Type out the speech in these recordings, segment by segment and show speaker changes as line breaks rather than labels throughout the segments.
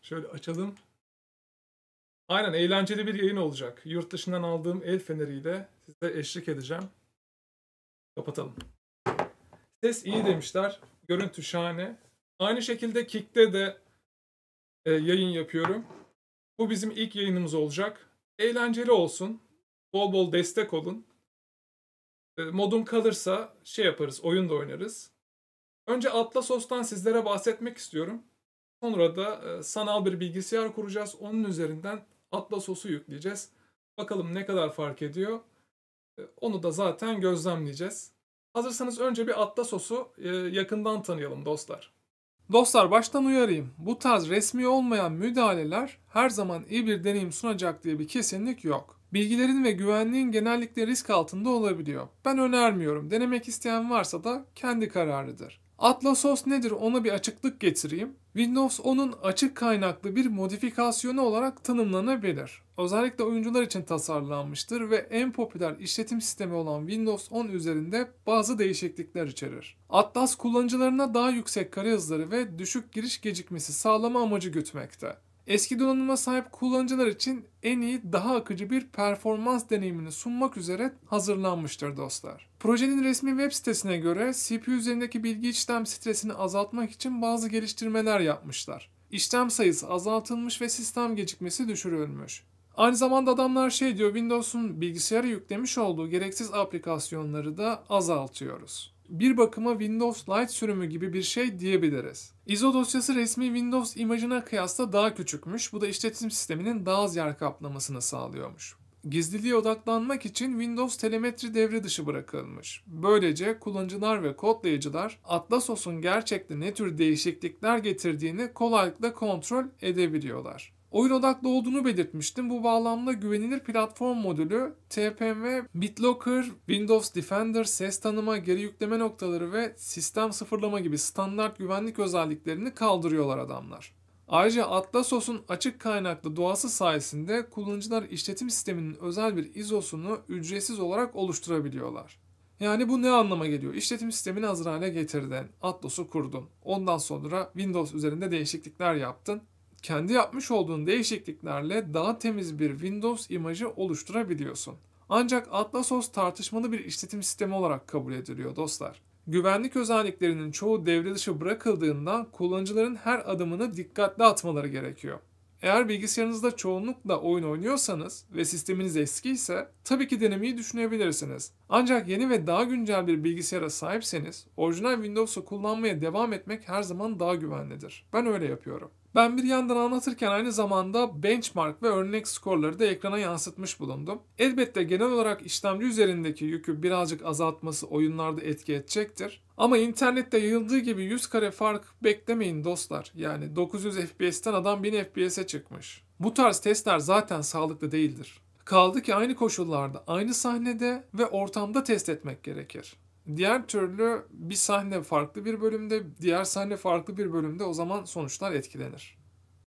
Şöyle açalım. Aynen eğlenceli bir yayın olacak. Yurt dışından aldığım el feneriyle size eşlik edeceğim. Kapatalım. Ses iyi demişler. Görüntü şahane. Aynı şekilde Kick'te de yayın yapıyorum. Bu bizim ilk yayınımız olacak. Eğlenceli olsun. Bol bol destek olun. Modum kalırsa şey yaparız, oyun da oynarız. Önce Atlasos'tan sizlere bahsetmek istiyorum. Sonra da sanal bir bilgisayar kuracağız. Onun üzerinden Atlasos'u yükleyeceğiz. Bakalım ne kadar fark ediyor. Onu da zaten gözlemleyeceğiz. Hazırsanız önce bir Atlasos'u yakından tanıyalım dostlar. Dostlar baştan uyarayım. Bu tarz resmi olmayan müdahaleler her zaman iyi bir deneyim sunacak diye bir kesinlik yok. Bilgilerin ve güvenliğin genellikle risk altında olabiliyor. Ben önermiyorum. Denemek isteyen varsa da kendi kararıdır. Atlasos nedir ona bir açıklık getireyim. Windows 10'un açık kaynaklı bir modifikasyonu olarak tanımlanabilir. Özellikle oyuncular için tasarlanmıştır ve en popüler işletim sistemi olan Windows 10 üzerinde bazı değişiklikler içerir. Atlas kullanıcılarına daha yüksek kare hızları ve düşük giriş gecikmesi sağlama amacı gütmekte. Eski donanıma sahip kullanıcılar için en iyi, daha akıcı bir performans deneyimini sunmak üzere hazırlanmıştır dostlar. Projenin resmi web sitesine göre CPU üzerindeki bilgi işlem stresini azaltmak için bazı geliştirmeler yapmışlar. İşlem sayısı azaltılmış ve sistem gecikmesi düşürülmüş. Aynı zamanda adamlar şey diyor, Windows'un bilgisayara yüklemiş olduğu gereksiz aplikasyonları da azaltıyoruz. Bir bakıma Windows Lite sürümü gibi bir şey diyebiliriz. ISO dosyası resmi Windows imajına kıyasla daha küçükmüş. Bu da işletim sisteminin daha az yer kaplamasını sağlıyormuş. Gizliliğe odaklanmak için Windows telemetri devre dışı bırakılmış. Böylece kullanıcılar ve kodlayıcılar Atlasos'un gerçekte ne tür değişiklikler getirdiğini kolaylıkla kontrol edebiliyorlar. Oyun odaklı olduğunu belirtmiştim. Bu bağlamda güvenilir platform modülü, TPM, BitLocker, Windows Defender, ses tanıma, geri yükleme noktaları ve sistem sıfırlama gibi standart güvenlik özelliklerini kaldırıyorlar adamlar. Ayrıca Atlasos'un açık kaynaklı doğası sayesinde kullanıcılar işletim sisteminin özel bir ISO'sunu ücretsiz olarak oluşturabiliyorlar. Yani bu ne anlama geliyor? İşletim sistemini hazır hale getirdin, Atlas'u kurdun. Ondan sonra Windows üzerinde değişiklikler yaptın. Kendi yapmış olduğun değişikliklerle daha temiz bir Windows imajı oluşturabiliyorsun. Ancak Atlasos tartışmalı bir işletim sistemi olarak kabul ediliyor dostlar. Güvenlik özelliklerinin çoğu devre dışı bırakıldığından kullanıcıların her adımını dikkatli atmaları gerekiyor. Eğer bilgisayarınızda çoğunlukla oyun oynuyorsanız ve sisteminiz eski ise tabii ki denemeyi düşünebilirsiniz. Ancak yeni ve daha güncel bir bilgisayara sahipseniz orijinal Windows'u kullanmaya devam etmek her zaman daha güvenlidir. Ben öyle yapıyorum. Ben bir yandan anlatırken aynı zamanda benchmark ve örnek skorları da ekrana yansıtmış bulundum. Elbette genel olarak işlemci üzerindeki yükü birazcık azaltması oyunlarda etki edecektir. Ama internette yayıldığı gibi 100 kare fark beklemeyin dostlar. Yani 900 FPS'ten adam 1000 FPS'e çıkmış. Bu tarz testler zaten sağlıklı değildir. Kaldı ki aynı koşullarda, aynı sahnede ve ortamda test etmek gerekir. Diğer türlü bir sahne farklı bir bölümde, diğer sahne farklı bir bölümde, o zaman sonuçlar etkilenir.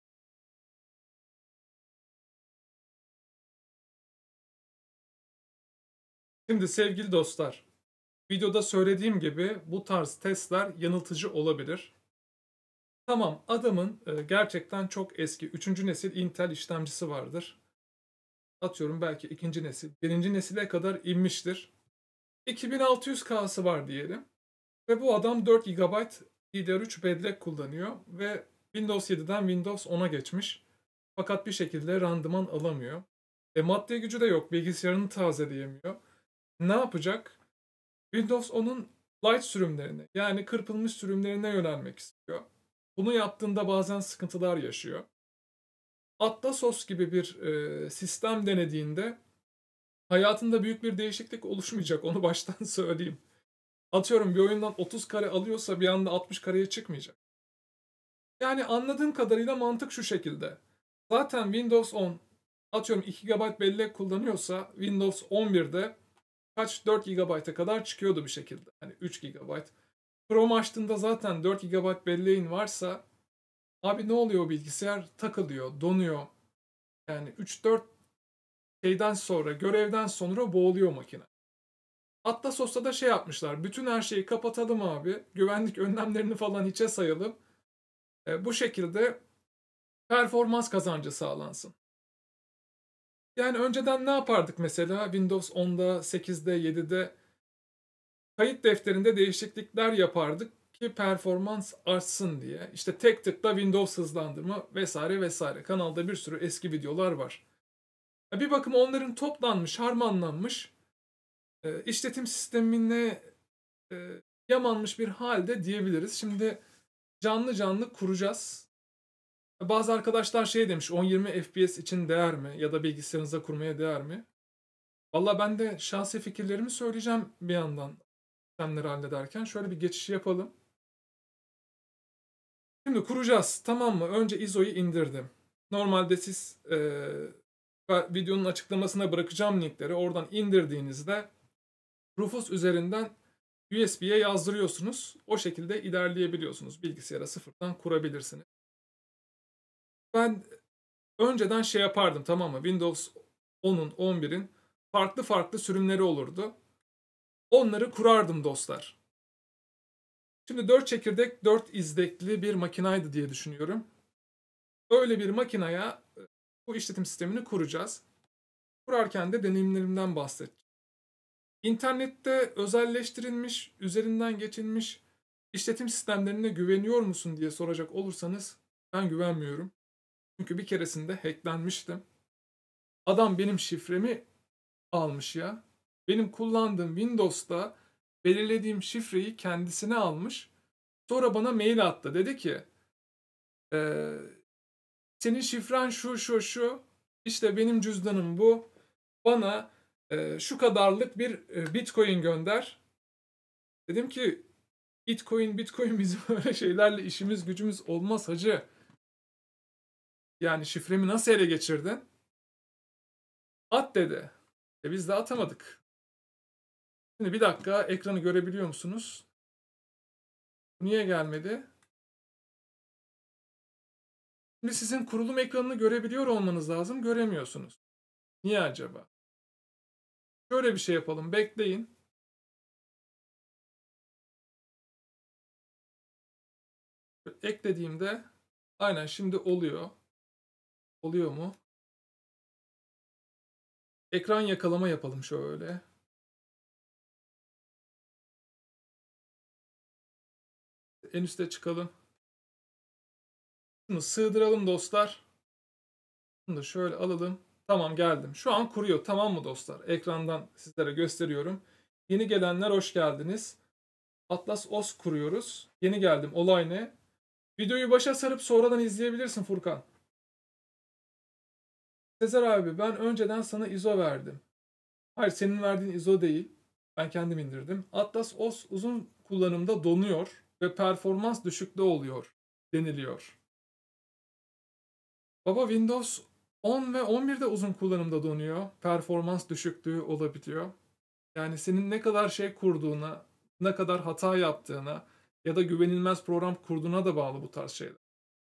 Şimdi sevgili dostlar, videoda söylediğim gibi bu tarz testler yanıltıcı olabilir. Tamam, adamın gerçekten çok eski 3. nesil Intel işlemcisi vardır. Atıyorum belki 2. nesil, 1. nesile kadar inmiştir. 2600K'sı var diyelim. Ve bu adam 4 GB DDR3 bellek kullanıyor ve Windows 7'den Windows 10'a geçmiş. Fakat bir şekilde randıman alamıyor. Maddi gücü de yok, bilgisayarını tazeleyemiyor. Ne yapacak? Windows 10'un light sürümlerine, yani kırpılmış sürümlerine yönelmek istiyor. Bunu yaptığında bazen sıkıntılar yaşıyor. Atlasos gibi bir sistem denediğinde hayatında büyük bir değişiklik oluşmayacak, onu baştan söyleyeyim. Atıyorum bir oyundan 30 kare alıyorsa bir anda 60 kareye çıkmayacak. Yani anladığım kadarıyla mantık şu şekilde. Zaten Windows 10 atıyorum 2 GB bellek kullanıyorsa Windows 11'de kaç 4 GB'a kadar çıkıyordu bir şekilde. Hani 3 GB. Chrome açtığında zaten 4 GB belleğin varsa abi ne oluyor, o bilgisayar takılıyor, donuyor. Yani 3-4 şeyden sonra, görevden sonra boğuluyor makine. Atlasos'ta da şey yapmışlar. Bütün her şeyi kapatalım abi. Güvenlik önlemlerini falan hiçe sayalım. Bu şekilde performans kazancı sağlansın. Yani önceden ne yapardık mesela Windows 10'da, 8'de, 7'de kayıt defterinde değişiklikler yapardık ki performans artsın diye. İşte tek tıkla Windows hızlandırma vesaire vesaire. Kanalda bir sürü eski videolar var. Bir bakıma onların toplanmış, harmanlanmış, işletim sistemine yamanmış bir halde diyebiliriz. Şimdi canlı canlı kuracağız. Bazı arkadaşlar şey demiş, 10-20 FPS için değer mi? Ya da bilgisayarınıza kurmaya değer mi? Valla ben de şahsi fikirlerimi söyleyeceğim bir yandan sistemleri hallederken. Şöyle bir geçiş yapalım. Şimdi kuracağız, tamam mı? Önce ISO'yu indirdim. Normalde siz videonun açıklamasına bırakacağım linkleri. Oradan indirdiğinizde Rufus üzerinden USB'ye yazdırıyorsunuz. O şekilde ilerleyebiliyorsunuz. Bilgisayara sıfırdan kurabilirsiniz. Ben önceden şey yapardım, tamam mı? Windows 10'un, 11'in farklı farklı sürümleri olurdu. Onları kurardım dostlar. Şimdi 4 çekirdek, 4 izdekli bir makinaydı diye düşünüyorum. Öyle bir makinaya bu işletim sistemini kuracağız. Kurarken de deneyimlerimden bahsedeceğim. İnternette özelleştirilmiş, üzerinden geçilmiş işletim sistemlerine güveniyor musun diye soracak olursanız ben güvenmiyorum. Çünkü bir keresinde hacklenmiştim. Adam benim şifremi almış ya. Benim kullandığım Windows'ta belirlediğim şifreyi kendisine almış. Sonra bana mail attı. Dedi ki senin şifren şu şu şu. İşte benim cüzdanım bu. Bana şu kadarlık bir Bitcoin gönder. Dedim ki Bitcoin bizim öyle şeylerle işimiz gücümüz olmaz hacı. Yani şifremi nasıl ele geçirdin? At dedi. Biz de atamadık. Şimdi bir dakika, ekranı görebiliyor musunuz? Niye gelmedi? Şimdi sizin kurulum ekranını görebiliyor olmanız lazım. Göremiyorsunuz. Niye acaba? Şöyle bir şey yapalım. Bekleyin. Eklediğimde aynen şimdi oluyor. Oluyor mu? Ekran yakalama yapalım şöyle. En üste çıkalım. Bunu sığdıralım dostlar. Bunu da şöyle alalım. Tamam, geldim. Şu an kuruyor. Tamam mı dostlar? Ekrandan sizlere gösteriyorum. Yeni gelenler hoş geldiniz. Atlas OS kuruyoruz. Yeni geldim. Olay ne? Videoyu başa sarıp sonradan izleyebilirsin Furkan. Sezer abi, ben önceden sana ISO verdim. Hayır, senin verdiğin ISO değil. Ben kendim indirdim. Atlas OS uzun kullanımda donuyor ve performans düşüklüğü oluyor deniliyor. Baba, Windows 10 ve 11'de uzun kullanımda donuyor. Performans düşüklüğü olabiliyor. Yani senin ne kadar şey kurduğuna, ne kadar hata yaptığına ya da güvenilmez program kurduğuna da bağlı bu tarz şeyler.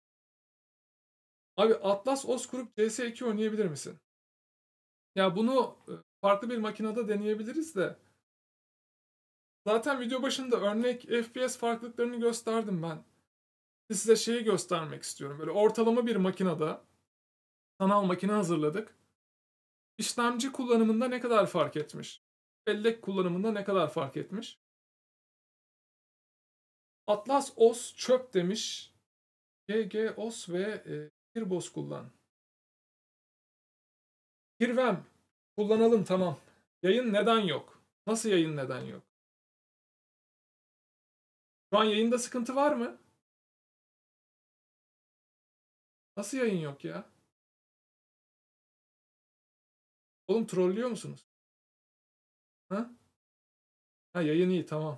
Abi, Atlas OS kurup CS2 oynayabilir misin? Ya bunu farklı bir makinede deneyebiliriz de. Zaten video başında örnek FPS farklılıklarını gösterdim ben. Size şeyi göstermek istiyorum. Böyle ortalama bir makinede sanal makine hazırladık. İşlemci kullanımında ne kadar fark etmiş? Bellek kullanımında ne kadar fark etmiş? Atlas OS çöp demiş. GG-OS ve Girbos kullan. Girvem. Kullanalım, tamam. Yayın neden yok? Nasıl yayın neden yok? Şu an yayında sıkıntı var mı? Nasıl yayın yok ya? Oğlum, trollüyor musunuz? Ha? Ha, yayın iyi, tamam.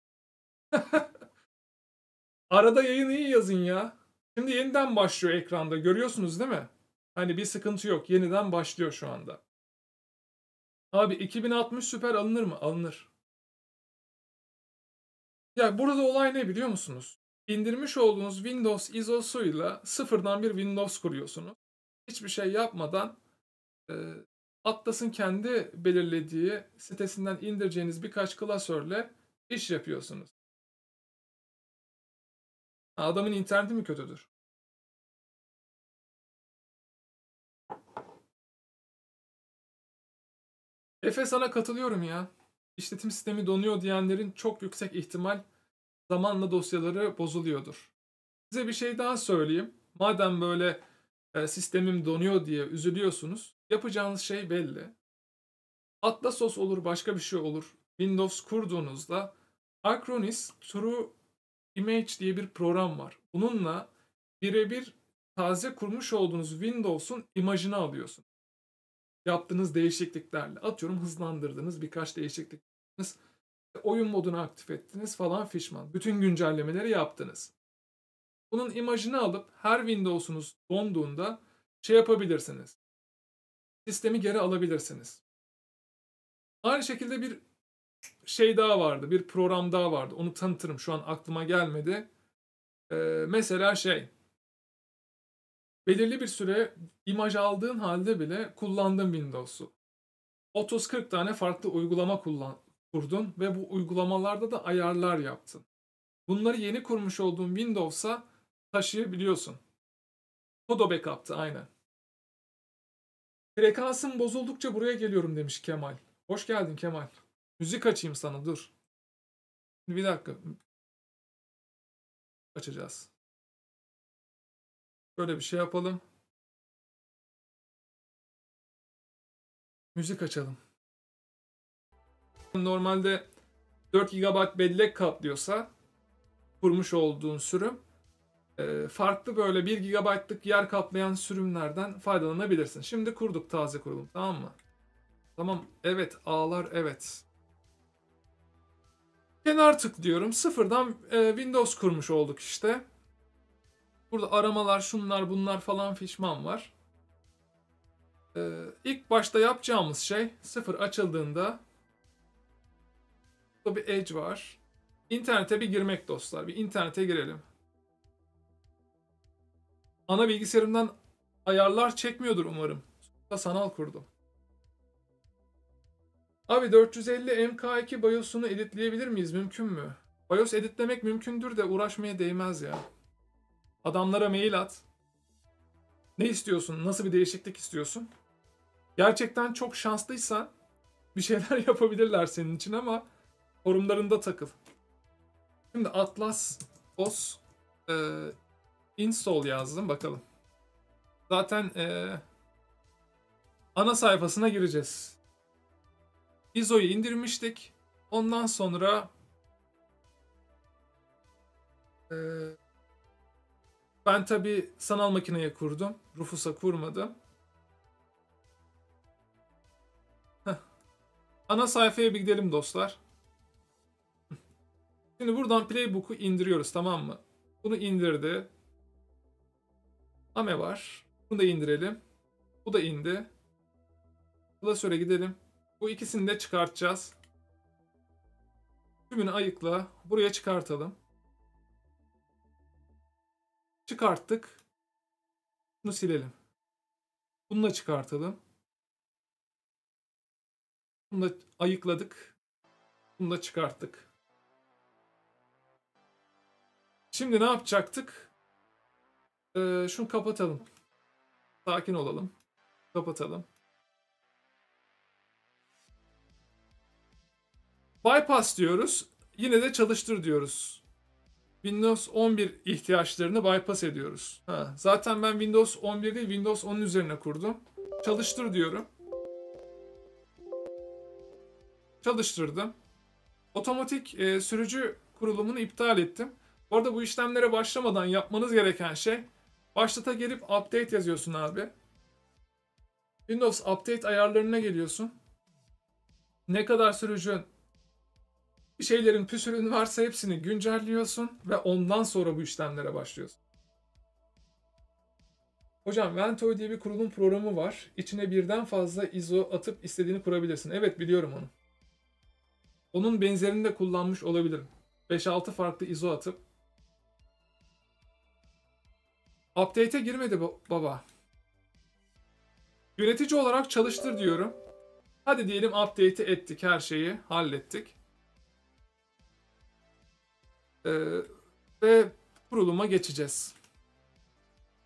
Arada yayın iyi yazın ya. Şimdi yeniden başlıyor ekranda. Görüyorsunuz değil mi? Hani bir sıkıntı yok. Yeniden başlıyor şu anda. Abi, 2060 Super alınır mı? Alınır. Ya burada olay ne biliyor musunuz? İndirmiş olduğunuz Windows ISO'suyla sıfırdan bir Windows kuruyorsunuz. Hiçbir şey yapmadan e, Atlas'ın kendi belirlediği sitesinden indireceğiniz birkaç klasörle iş yapıyorsunuz. Adamın interneti mi kötüdür? Efe, sana katılıyorum ya. İşletim sistemi donuyor diyenlerin çok yüksek ihtimal zamanla dosyaları bozuluyordur. Size bir şey daha söyleyeyim. Madem böyle sistemim donuyor diye üzülüyorsunuz, yapacağınız şey belli. Atlasos olur, başka bir şey olur. Windows kurduğunuzda Acronis True Image diye bir program var. Bununla birebir taze kurmuş olduğunuz Windows'un imajını alıyorsun. Yaptığınız değişikliklerle. Atıyorum, hızlandırdınız, birkaç değişiklik yaptınız. Oyun modunu aktif ettiniz falan fişman. Bütün güncellemeleri yaptınız. Bunun imajını alıp her Windows'unuz donduğunda şey yapabilirsiniz. Sistemi geri alabilirsiniz. Aynı şekilde bir şey daha vardı. Bir program daha vardı. Onu tanıtırım. Şu an aklıma gelmedi. Mesela belirli bir süre imaj aldığın halde bile kullandığın Windows'u. 30-40 tane farklı uygulama kurdun ve bu uygulamalarda da ayarlar yaptın. Bunları yeni kurmuş olduğun Windows'a taşıyabiliyorsun. Todo backup'tı aynen. Frekansım bozuldukça buraya geliyorum demiş Kemal. Hoş geldin Kemal. Müzik açayım sana, dur. Bir dakika. Açacağız. Böyle bir şey yapalım. Müzik açalım. Normalde 4 GB bellek kaplıyorsa kurmuş olduğun sürüm, farklı böyle 1 GB'lık yer kaplayan sürümlerden faydalanabilirsin. Şimdi kurduk taze kurulum, tamam mı? Tamam, evet, ağlar, evet. Kenar tıklıyorum. Sıfırdan Windows kurmuş olduk işte. Burada aramalar, şunlar bunlar falan fişman var. İlk başta yapacağımız şey, sıfır açıldığında burada bir Edge var. İnternete bir girmek dostlar. Bir internete girelim. Ana bilgisayarımdan ayarlar çekmiyordur umarım. Sanal kurdum. Abi 450 MK2 BIOS'unu editleyebilir miyiz? Mümkün mü? BIOS editlemek mümkündür de uğraşmaya değmez ya. Adamlara mail at. Ne istiyorsun? Nasıl bir değişiklik istiyorsun? Gerçekten çok şanslıysan bir şeyler yapabilirler senin için ama forumlarında takıl. Şimdi Atlas OS install yazdım, bakalım. Zaten ana sayfasına gireceğiz. ISO'yu indirmiştik. Ondan sonra ben tabi sanal makineye kurdum. Rufus'a kurmadım. Ana sayfaya bir gidelim dostlar. Şimdi buradan Playbook'u indiriyoruz, tamam mı? Bunu indirdi. Ame var. Bunu da indirelim. Bu da indi. Klasöre gidelim. Bu ikisini de çıkartacağız. Tümünü ayıkla. Buraya çıkartalım. Çıkarttık. Bunu silelim. Bunu da çıkartalım. Bunu da ayıkladık. Bunu da çıkarttık. Şimdi ne yapacaktık? Şunu kapatalım. Sakin olalım. Kapatalım. Bypass diyoruz. Yine de çalıştır diyoruz. Windows 11 ihtiyaçlarını bypass ediyoruz. Zaten ben Windows 11 değil, Windows 10'un üzerine kurdum. Çalıştır diyorum. Çalıştırdım. Otomatik sürücü kurulumunu iptal ettim. Bu arada bu işlemlere başlamadan yapmanız gereken şey, başlata gelip update yazıyorsun abi. Windows update ayarlarına geliyorsun. Ne kadar sürücün, bir şeylerin püsürün varsa hepsini güncelliyorsun ve ondan sonra bu işlemlere başlıyorsun. Hocam Ventoy diye bir kurulum programı var. İçine birden fazla ISO atıp istediğini kurabilirsin. Evet, biliyorum onu. Onun benzerini de kullanmış olabilirim. 5-6 farklı ISO atıp. Update'e girmedi baba. Yönetici olarak çalıştır diyorum. Hadi diyelim update'i ettik, her şeyi hallettik. Ve kuruluma geçeceğiz.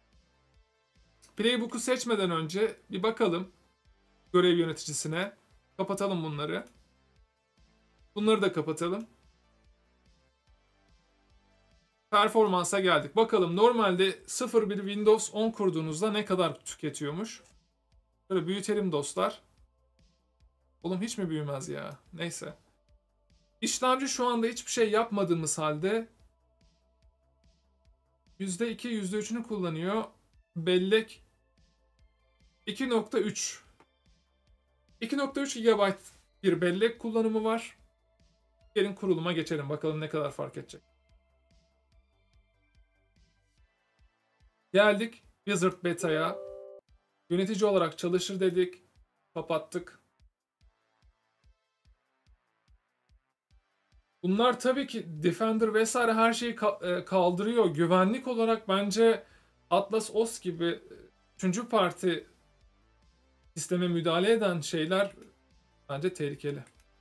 Playbook'u seçmeden önce bir bakalım görev yöneticisine. Kapatalım bunları. Bunları da kapatalım. Performansa geldik. Bakalım normalde 0.1 Windows 10 kurduğunuzda ne kadar tüketiyormuş? Böyle büyütelim dostlar. Oğlum hiç mi büyümez ya? Neyse. İşlemci şu anda hiçbir şey yapmadığımız halde %2, %3'ünü kullanıyor. Bellek 2.3. 2.3 GB bir bellek kullanımı var. Gelin kuruluma geçelim. Bakalım ne kadar fark edecek. Geldik Wizard Beta'ya. Yönetici olarak çalışır dedik. Kapattık. Bunlar tabii ki Defender vesaire her şeyi kaldırıyor. Güvenlik olarak bence Atlas OS gibi üçüncü parti sisteme müdahale eden şeyler bence tehlikeli.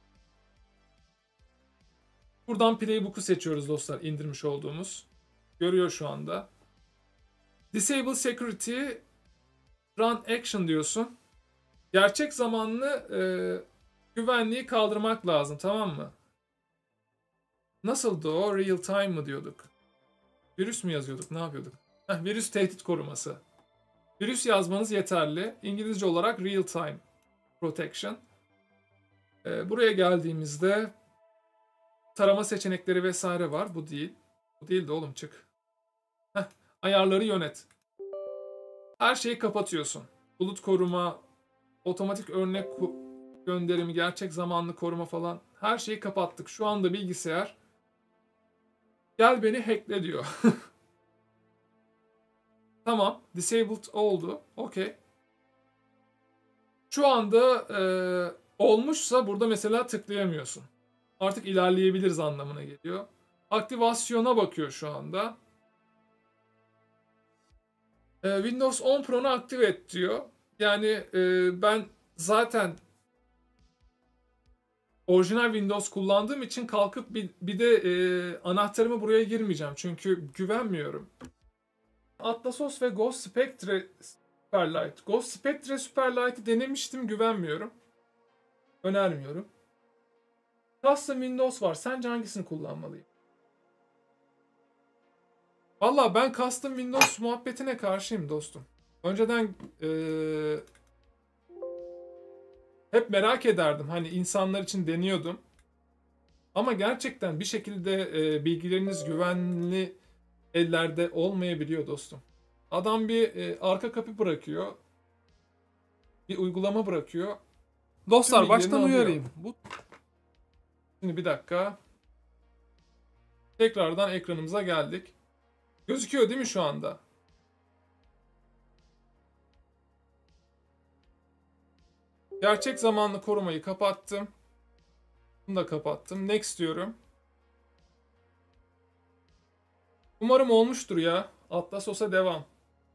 Buradan Playbook'u seçiyoruz dostlar, indirmiş olduğumuz. Görüyor şu anda. Disable Security Run Action diyorsun. Gerçek zamanlı güvenliği kaldırmak lazım, tamam mı? Nasıldı o? Real time mı diyorduk? Virüs mü yazıyorduk? Ne yapıyorduk? Virüs tehdit koruması. Virüs yazmanız yeterli. İngilizce olarak real time protection. Buraya geldiğimizde tarama seçenekleri vesaire var. Bu değil. Bu değil de oğlum, çık. Ayarları yönet. Her şeyi kapatıyorsun. Bulut koruma, otomatik örnek gönderimi, gerçek zamanlı koruma falan. Her şeyi kapattık. Şu anda bilgisayar gel beni hackle diyor. Tamam. Disabled oldu. Okey. Şu anda olmuşsa burada mesela tıklayamıyorsun. Artık ilerleyebiliriz anlamına geliyor. Aktivasyona bakıyor şu anda. Windows 10 Pro'nu aktive et diyor. Yani ben zaten orijinal Windows kullandığım için kalkıp bir de anahtarımı buraya girmeyeceğim. Çünkü güvenmiyorum. Atlas OS ve Ghost Spectre Superlight. Ghost Spectre Superlight'ı denemiştim, güvenmiyorum. Önermiyorum. Custom Windows var. Sence hangisini kullanmalıyım? Valla ben Custom Windows muhabbetine karşıyım dostum. Önceden hep merak ederdim. Hani insanlar için deniyordum. Ama gerçekten bir şekilde bilgileriniz güvenli ellerde olmayabiliyor dostum. Adam bir arka kapı bırakıyor. Bir uygulama bırakıyor. Dostlar baştan uyarayım. Şimdi bir dakika. Tekrardan ekranımıza geldik. Gözüküyor değil mi şu anda? Gerçek zamanlı korumayı kapattım. Bunu da kapattım. Next diyorum. Umarım olmuştur ya. Atlas OS'a devam.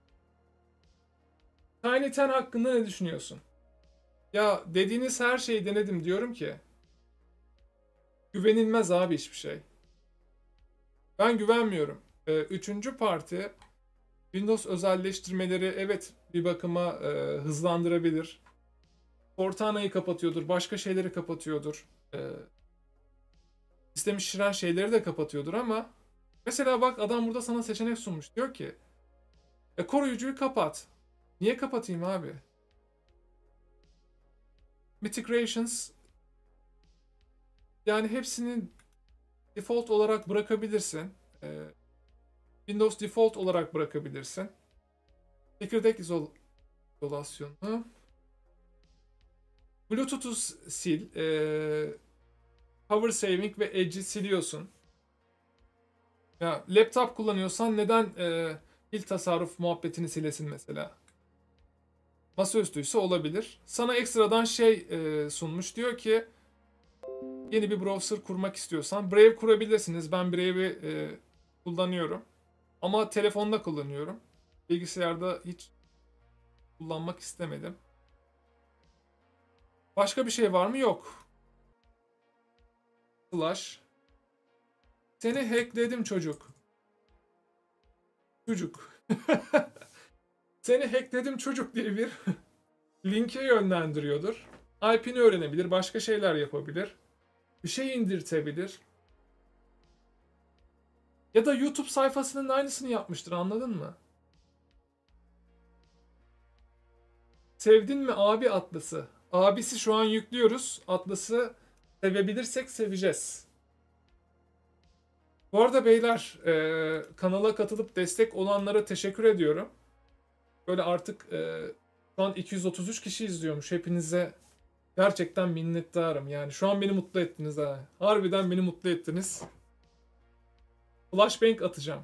Tiny 10 hakkında ne düşünüyorsun? Ya dediğiniz her şeyi denedim, diyorum ki. Güvenilmez abi hiçbir şey. Ben güvenmiyorum. Üçüncü parti Windows özelleştirmeleri evet bir bakıma hızlandırabilir. Cortana'yı kapatıyordur, başka şeyleri kapatıyordur. Sistemi şişiren şeyleri de kapatıyordur ama mesela bak adam burada sana seçenek sunmuş. Diyor ki koruyucuyu kapat. Niye kapatayım abi? Mitigations, yani hepsini default olarak bırakabilirsin. Windows default olarak bırakabilirsin. Çekirdek izolasyonu. Bluetooth'u sil. Power saving ve Edge'i siliyorsun. Ya laptop kullanıyorsan neden pil tasarruf muhabbetini silesin mesela? Masaüstüyse olabilir. Sana ekstradan şey sunmuş. Diyor ki yeni bir browser kurmak istiyorsan Brave kurabilirsiniz. Ben Brave'i kullanıyorum. Ama telefonda kullanıyorum. Bilgisayarda hiç kullanmak istemedim. Başka bir şey var mı? Yok. Slash. Seni hackledim çocuk. Çocuk. Seni hackledim çocuk diye bir linke yönlendiriyordur. IP'ni öğrenebilir, başka şeyler yapabilir. Bir şey indirtebilir. Ya da YouTube sayfasının aynısını yapmıştır, anladın mı? Sevdin mi abi Atlas'ı? Abisi şu an yüklüyoruz. Atlas'ı sevebilirsek seveceğiz. Bu arada beyler, kanala katılıp destek olanlara teşekkür ediyorum. Böyle artık şu an 233 kişi izliyormuş. Hepinize gerçekten minnettarım. Yani şu an beni mutlu ettiniz ha. Harbiden beni mutlu ettiniz. Flashbang atacağım.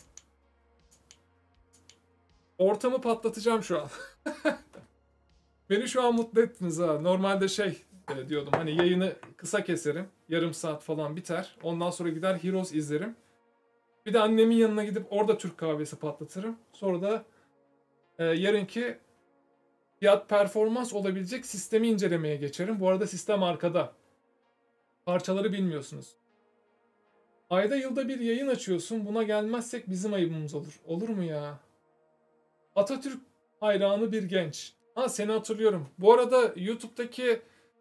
Ortamı patlatacağım şu an. Beni şu an mutlu ettiniz ha. Normalde diyordum, hani yayını kısa keserim. Yarım saat falan biter. Ondan sonra gider Heroes izlerim. Bir de annemin yanına gidip orada Türk kahvesi patlatırım. Sonra da yarınki fiyat performans olabilecek sistemi incelemeye geçerim. Bu arada sistem arkada. Parçaları bilmiyorsunuz. Ayda yılda bir yayın açıyorsun. Buna gelmezsek bizim ayıbımız olur. Olur mu ya? Atatürk hayranı bir genç. Ha, seni hatırlıyorum. Bu arada YouTube'daki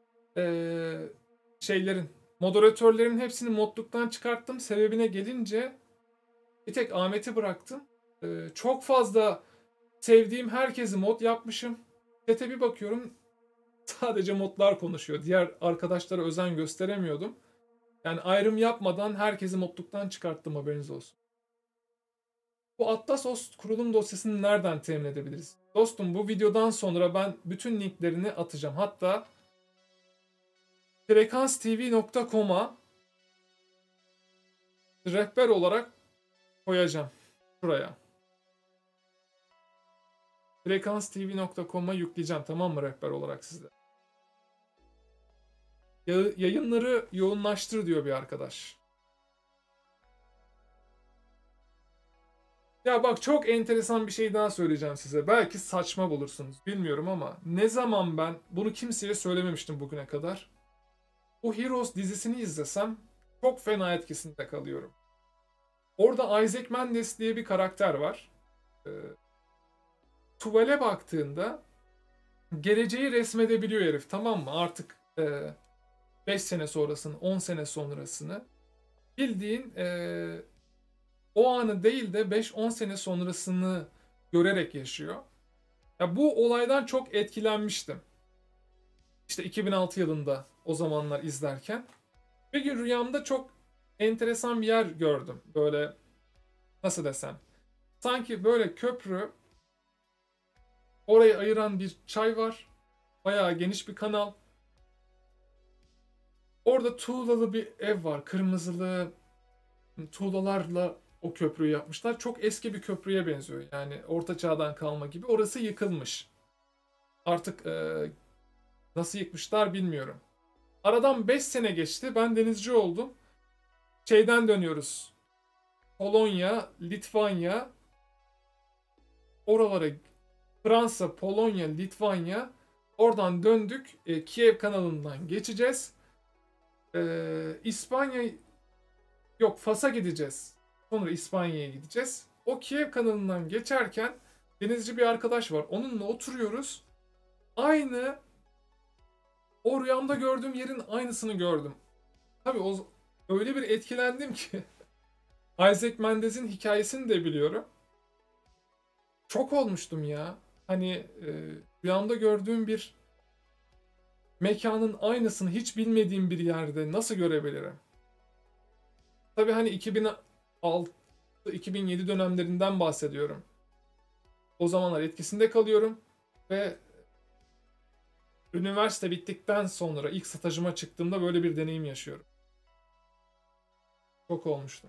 moderatörlerin hepsini modluktan çıkarttım. Sebebine gelince bir tek Ahmet'i bıraktım. Çok fazla sevdiğim herkesi mod yapmışım. Chat'e bir bakıyorum, sadece modlar konuşuyor. Diğer arkadaşlara özen gösteremiyordum. Yani ayrım yapmadan herkesi modluktan çıkarttım, haberiniz olsun. Bu Atlas OS kurulum dosyasını nereden temin edebiliriz? Dostum, bu videodan sonra ben bütün linklerini atacağım. Hatta frekanstv.com'a rehber olarak koyacağım. Şuraya. frekanstv.com'a yükleyeceğim, tamam mı, rehber olarak size. Yayınları yoğunlaştır diyor bir arkadaş. Ya bak, çok enteresan bir şey daha söyleyeceğim size. Belki saçma bulursunuz, bilmiyorum ama ne zaman ben bunu kimseye söylememiştim bugüne kadar. Bu Heroes dizisini izlesem çok fena etkisinde kalıyorum. Orada Isaac Mendes diye bir karakter var. Tuvale baktığında geleceği resmedebiliyor herif, tamam mı? Artık 5 sene sonrasını, 10 sene sonrasını. Bildiğin o anı değil de 5-10 sene sonrasını görerek yaşıyor. Ya bu olaydan çok etkilenmiştim. İşte 2006 yılında o zamanlar izlerken. Bir gün rüyamda çok enteresan bir yer gördüm. Böyle, nasıl desem, sanki böyle köprü, orayı ayıran bir çay var. Bayağı geniş bir kanal. Orada tuğlalı bir ev var. Kırmızılı tuğlalarla o köprüyü yapmışlar. Çok eski bir köprüye benziyor. Yani orta çağdan kalma gibi. Orası yıkılmış. Artık nasıl yıkmışlar bilmiyorum. Aradan 5 sene geçti. Ben denizci oldum. Şeyden dönüyoruz. Polonya, Litvanya, oralara, Fransa, Polonya, Litvanya. Oradan döndük. Kiev kanalından geçeceğiz. İspanya, yok, Fas'a gideceğiz. Sonra İspanya'ya gideceğiz. O Kiev kanalından geçerken denizci bir arkadaş var. Onunla oturuyoruz. Aynı o rüyamda gördüğüm yerin aynısını gördüm. Tabii öyle bir etkilendim ki. Isaac Mendes'in hikayesini de biliyorum. Çok olmuştum ya. Hani rüyamda gördüğüm bir mekanın aynısını hiç bilmediğim bir yerde nasıl görebilirim? Tabii hani 2006-2007 dönemlerinden bahsediyorum. O zamanlar etkisinde kalıyorum ve üniversite bittikten sonra ilk stajıma çıktığımda böyle bir deneyim yaşıyorum. Çok olmuştu.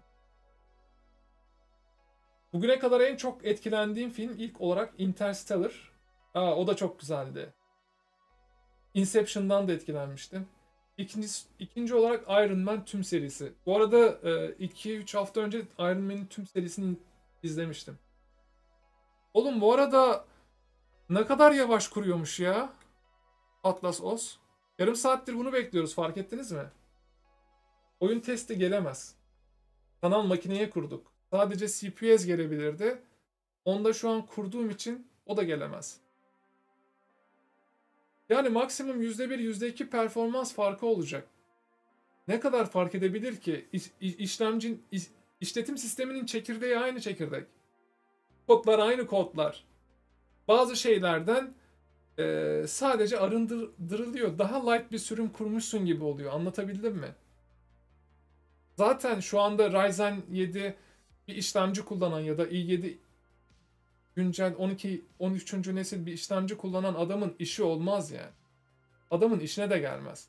Bugüne kadar en çok etkilendiğim film ilk olarak Interstellar. O da çok güzeldi. Inception'dan da etkilenmiştim. İkinci olarak Iron Man tüm serisi. Bu arada 2-3 hafta önce Iron Man'in tüm serisini izlemiştim. Oğlum, bu arada ne kadar yavaş kuruyormuş ya Atlas OS. Yarım saattir bunu bekliyoruz, fark ettiniz mi? Oyun testi gelemez. Sanal makineye kurduk. Sadece CPU'ye gelebilirdi. Onda şu an kurduğum için o da gelemez. Yani maksimum %1, %2 performans farkı olacak. Ne kadar fark edebilir ki? İşletim sisteminin çekirdeği aynı çekirdek. Kodlar aynı kodlar. Bazı şeylerden sadece arındırılıyor. Daha light bir sürüm kurmuşsun gibi oluyor. Anlatabildim mi? Zaten şu anda Ryzen 7 bir işlemci kullanan ya da i7 güncel 12, 13. nesil bir işlemci kullanan adamın işi olmaz yani. Adamın işine de gelmez.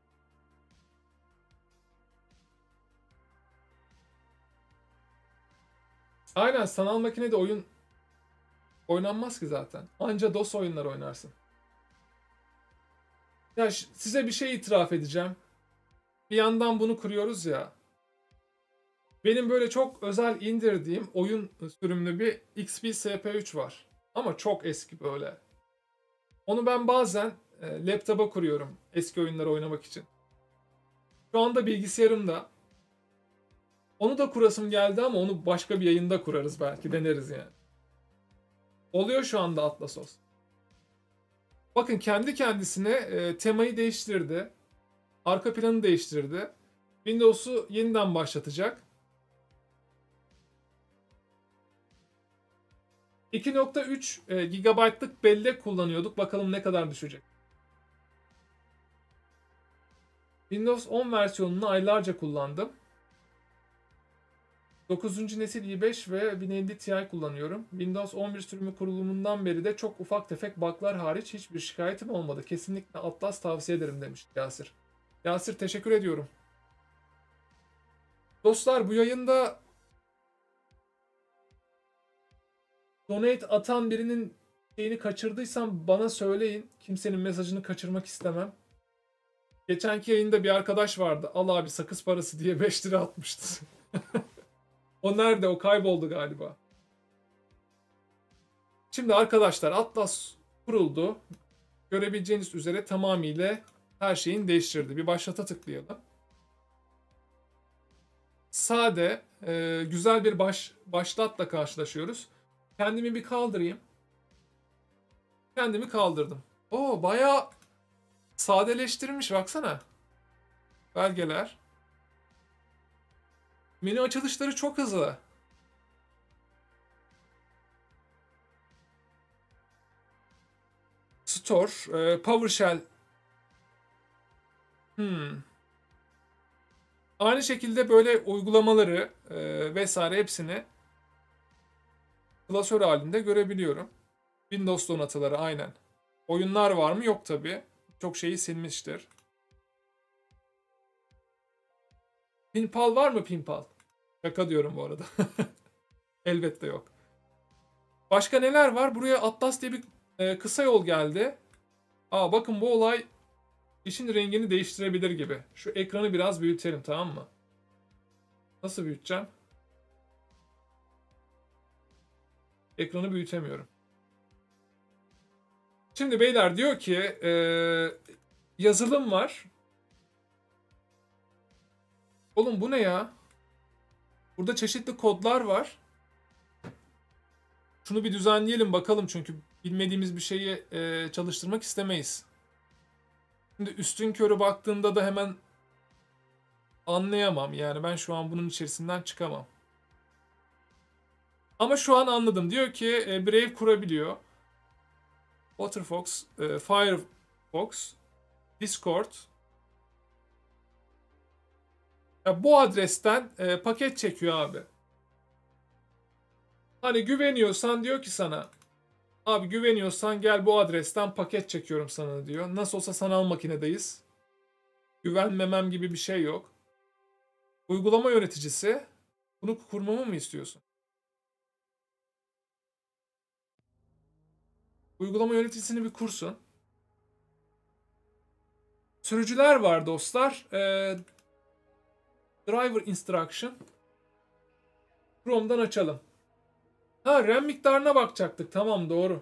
Aynen, sanal makinede oyun oynanmaz ki zaten. Anca DOS oyunlar oynarsın. Ya size bir şey itiraf edeceğim. Bir yandan bunu kuruyoruz ya. Benim böyle çok özel indirdiğim oyun sürümlü bir XP SP3 var. Ama çok eski böyle. Onu ben bazen laptopa kuruyorum eski oyunları oynamak için. Şu anda bilgisayarımda. Onu da kurasım geldi ama onu başka bir yayında kurarız belki. Deneriz yani. Oluyor şu anda Atlasos. Bakın kendi kendisine temayı değiştirdi. Arka planı değiştirdi. Windows'u yeniden başlatacak. 2.3 GB'lık bellek kullanıyorduk. Bakalım ne kadar düşecek. Windows 10 versiyonunu aylarca kullandım. 9. nesil i5 ve 1050 Ti kullanıyorum. Windows 11 sürümü kurulumundan beri de çok ufak tefek bug'lar hariç hiçbir şikayetim olmadı. Kesinlikle Atlas tavsiye ederim demiş Yasir. Yasir teşekkür ediyorum. Dostlar bu yayında donate atan birinin şeyini kaçırdıysam bana söyleyin. Kimsenin mesajını kaçırmak istemem. Geçenki yayında bir arkadaş vardı. Al abi sakız parası diye 5 lira atmıştı. O nerede? O kayboldu galiba. Şimdi arkadaşlar Atlas kuruldu. Görebileceğiniz üzere tamamıyla her şeyin değiştirdi. Bir başlata tıklayalım. Sade, güzel bir başlatla karşılaşıyoruz. Kendimi bir kaldırayım. Kendimi kaldırdım. Oo, bayağı sadeleştirmiş baksana. Belgeler. Menü açılışları çok hızlı. Store, PowerShell. Aynı şekilde böyle uygulamaları vesaire hepsini klasör halinde görebiliyorum. Windows donatıları aynen. Oyunlar var mı? Yok tabi. Çok şeyi silmiştir. Pinpal var mı Pinpal? Şaka diyorum bu arada. Elbette yok. Başka neler var? Buraya Atlas diye bir kısa yol geldi. Aa bakın bu olay işin rengini değiştirebilir gibi. Şu ekranı biraz büyütelim, tamam mı? Nasıl büyüteceğim? Ekranı büyütemiyorum. Şimdi beyler diyor ki yazılım var. Oğlum bu ne ya? Burada çeşitli kodlar var. Şunu bir düzenleyelim bakalım çünkü bilmediğimiz bir şeyi çalıştırmak istemeyiz. Şimdi üstünkörü baktığımda da hemen anlayamam. Yani ben şu an bunun içerisinden çıkamam. Ama şu an anladım. Diyor ki Brave kurabiliyor. Waterfox, Firefox, Discord. Ya bu adresten paket çekiyor abi. Hani güveniyorsan diyor ki sana, abi güveniyorsan gel bu adresten paket çekiyorum sana diyor. Nasıl olsa sanal makinedeyiz. Güvenmemem gibi bir şey yok. Uygulama yöneticisi, bunu kurmamı mı istiyorsun? Uygulama yöneticisini bir kursun. Sürücüler var dostlar. Driver instruction. Chrome'dan açalım. Ha, RAM miktarına bakacaktık. Tamam, doğru.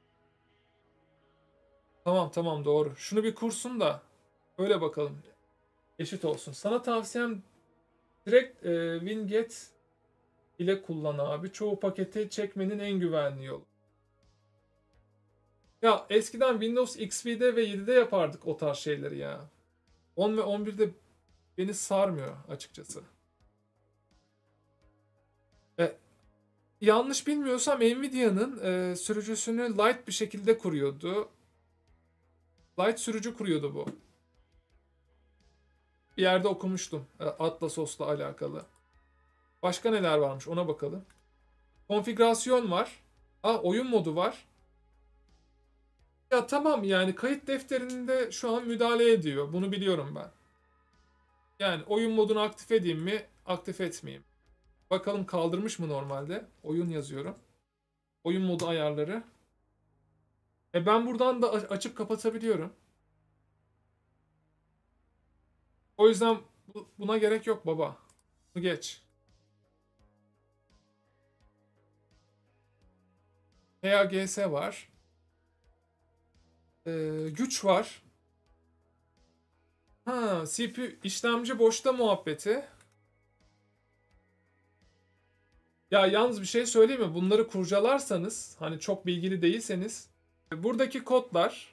Tamam doğru. Şunu bir kursun da öyle bakalım. Eşit olsun. Sana tavsiyem direkt Winget ile kullan abi. Çoğu paketi çekmenin en güvenli yolu. Ya eskiden Windows XP'de ve 7'de yapardık o tarz şeyleri ya. 10 ve 11'de beni sarmıyor açıkçası. E, Yanlış bilmiyorsam Nvidia'nın sürücüsünü light bir şekilde kuruyordu. Light sürücü kuruyordu bu. Bir yerde okumuştum Atlasos'la alakalı. Başka neler varmış ona bakalım. Konfigürasyon var. Oyun modu var. Ya tamam yani kayıt defterinde şu an müdahale ediyor. Bunu biliyorum ben. Yani oyun modunu aktif edeyim mi? Aktif etmeyeyim. Bakalım kaldırmış mı normalde? Oyun yazıyorum. Oyun modu ayarları. Ben buradan da açıp kapatabiliyorum. O yüzden buna gerek yok baba. Bunu geç. PAGS var. Güç var. CPU işlemci boşta muhabbeti. Ya yalnız bir şey söyleyeyim mi? Bunları kurcalarsanız, hani çok bilgili değilseniz, buradaki kodlar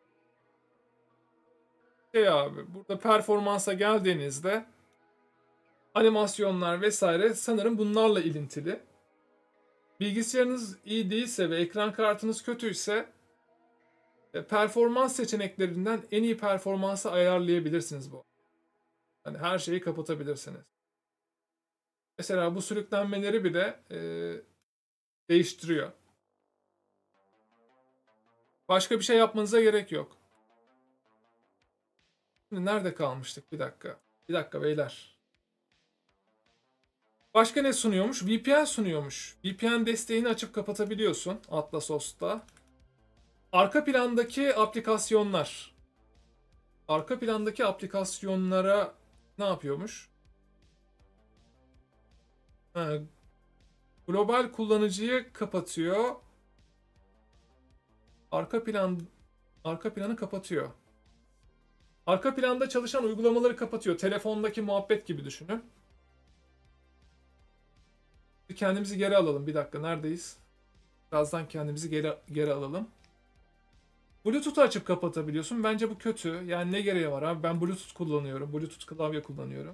abi, burada performansa geldiğinizde animasyonlar vesaire sanırım bunlarla ilintili. Bilgisayarınız iyi değilse ve ekran kartınız kötüyse performans seçeneklerinden en iyi performansı ayarlayabilirsiniz bu. Hani her şeyi kapatabilirsiniz. Mesela bu sürüklenmeleri bile değiştiriyor. Başka bir şey yapmanıza gerek yok. Şimdi nerede kalmıştık? Bir dakika. Bir dakika beyler. Başka ne sunuyormuş? VPN sunuyormuş. VPN desteğini açıp kapatabiliyorsun Atlasos'ta. Arka plandaki aplikasyonlar. Arka plandaki aplikasyonlara ne yapıyormuş? Global kullanıcıyı kapatıyor. Arka planı kapatıyor. Arka planda çalışan uygulamaları kapatıyor. Telefondaki muhabbet gibi düşünün. Kendimizi geri alalım. Bir dakika neredeyiz? Birazdan kendimizi geri alalım. Bluetooth'u açıp kapatabiliyorsun. Bence bu kötü. Yani ne gereği var abi? Ben Bluetooth kullanıyorum. Bluetooth klavye kullanıyorum.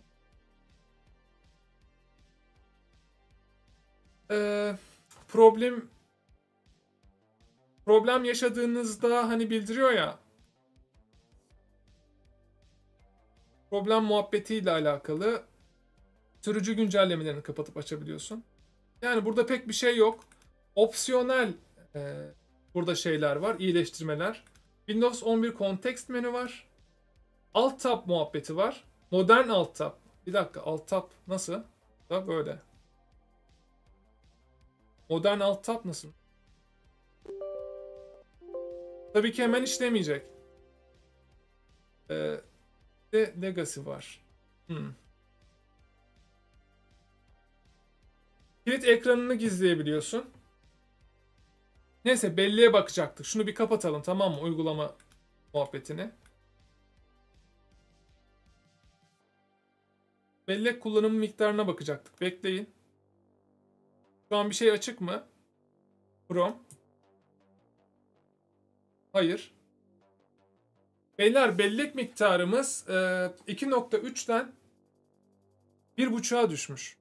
Ee, problem yaşadığınızda hani bildiriyor ya. Problem muhabbetiyle alakalı sürücü güncellemelerini kapatıp açabiliyorsun. Yani burada pek bir şey yok. Opsiyonel burada şeyler var, iyileştirmeler. Windows 11 Context menü var. Alt tab muhabbeti var. Modern alt tab. Bir dakika, alt tab nasıl? Da böyle. Modern alt tab nasıl? Tabii ki hemen işlemeyecek. De Legacy var. Kilit ekranını gizleyebiliyorsun. Neyse belleğe bakacaktık. Şunu bir kapatalım tamam mı? Uygulama muhabbetini. Bellek kullanımı miktarına bakacaktık. Bekleyin. Şu an bir şey açık mı? Chrome. Hayır. Beyler bellek miktarımız 2.3'ten 1.5'a düşmüş.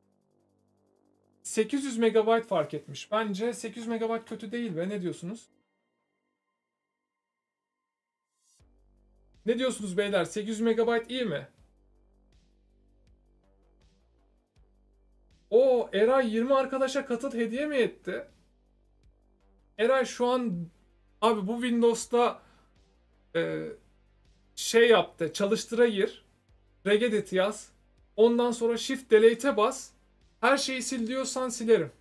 800 MB fark etmiş. Bence 800 MB kötü değil be. Ne diyorsunuz? Ne diyorsunuz beyler? 800 MB iyi mi? O Eray 20 arkadaşa katıl hediye mi etti? Eray şu an abi bu Windows'ta şey yaptı. Çalıştıra gir. Regedit yaz. Ondan sonra Shift Delete'e bas. Her şeyi sil diyorsan silerim.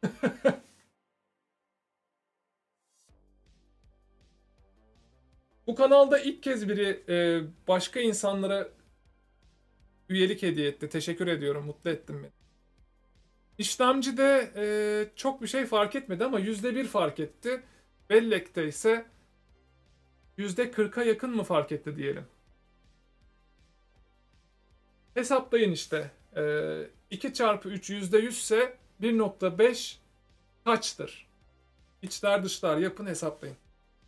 Bu kanalda ilk kez biri başka insanlara üyelik hediye etti. Teşekkür ediyorum. Mutlu ettin beni. İşlemcide çok bir şey fark etmedi ama %1 fark etti. Bellekte ise %40'a yakın mı fark etti diyelim. Hesaplayın işte. 2 çarpı 3 %100 ise 1.5 kaçtır? İçler dışlar yapın hesaplayın.